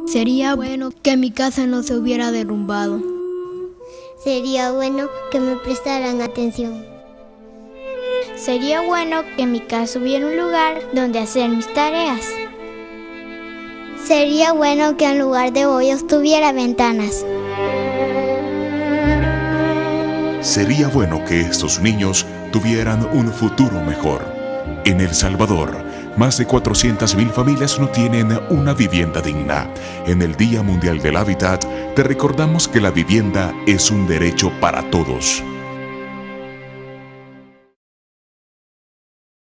Sería bueno que mi casa no se hubiera derrumbado. Sería bueno que me prestaran atención. Sería bueno que en mi casa hubiera un lugar donde hacer mis tareas. Sería bueno que en lugar de hoyos tuviera ventanas. Sería bueno que estos niños tuvieran un futuro mejor. En El Salvador, más de 400.000 familias no tienen una vivienda digna. En el Día Mundial del Hábitat, te recordamos que la vivienda es un derecho para todos.